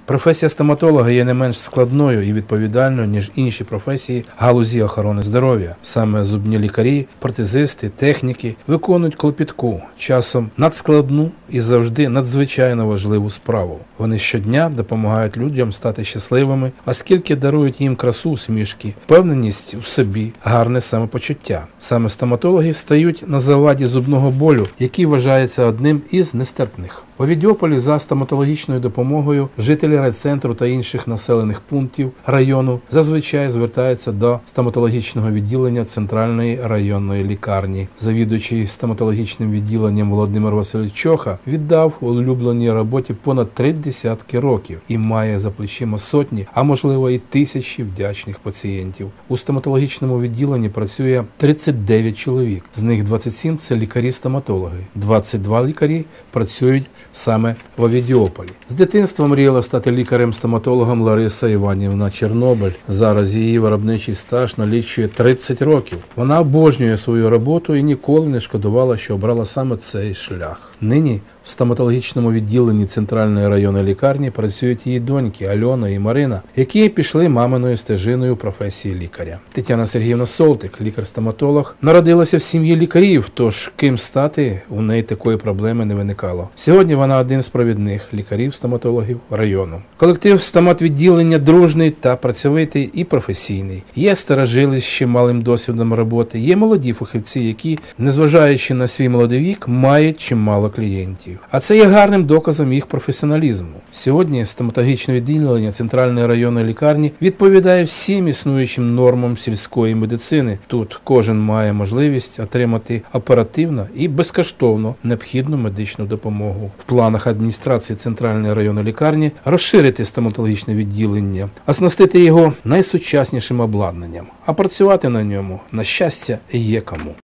Професія стоматолога є не менш складною і відповідальною, ніж інші професії галузі охорони здоров'я. Саме зубні лікарі, протезисти, техніки виконують клопітку, часом надскладну і завжди надзвичайно важливу справу. Вони щодня допомагають людям стати щасливими, оскільки дарують їм красу усмішки, впевненість у собі, гарне самопочуття. Саме стоматологи стають на заваді зубного болю, який вважається одним із нестерпних. У Овідіополі за стоматологічною допомогою жителі райцентру та інших населених пунктів району зазвичай звертаються до стоматологічного відділення Центральної районної лікарні. Завідуючий стоматологічним відділенням Володимир Васильович Чоха віддав улюбленій роботі понад 30 років і має за плечима сотні, а можливо і тисячі вдячних пацієнтів. У стоматологічному відділенні працює 39 чоловік, з них 27 – це лікарі-стоматологи, 22 лікарі працюють саме в Овідіополі. З дитинства мріяла стати лікарем-стоматологом Лариса Іванівна Чорнобиль. Зараз її виробничий стаж налічує 30 років. Вона обожнює свою роботу і ніколи не шкодувала, що обрала саме цей шлях. Нині в стоматологічному відділенні Центральної районної лікарні працюють її доньки Альона і Марина, які пішли маминою стежиною професії лікаря. Тетяна Сергіївна Солтик, лікар-стоматолог, народилася в сім'ї лікарів, тож ким стати у неї такої проблеми не виникало. Сьогодні вона один з провідних лікарів-стоматологів району. Колектив стоматвідділення дружний та працьовитий і професійний. Є старожили з чималим досвідом роботи, є молоді фахівці, які, незважаючи на свій молодий вік, мають чимало клієнтів. А це є гарним доказом їх професіоналізму. Сьогодні стоматологічне відділення Центральної районної лікарні відповідає всім існуючим нормам сільської медицини. Тут кожен має можливість отримати оперативно і безкоштовно необхідну медичну допомогу. В планах адміністрації Центральної районної лікарні розширити стоматологічне відділення, оснастити його найсучаснішим обладнанням, а працювати на ньому, на щастя, є кому.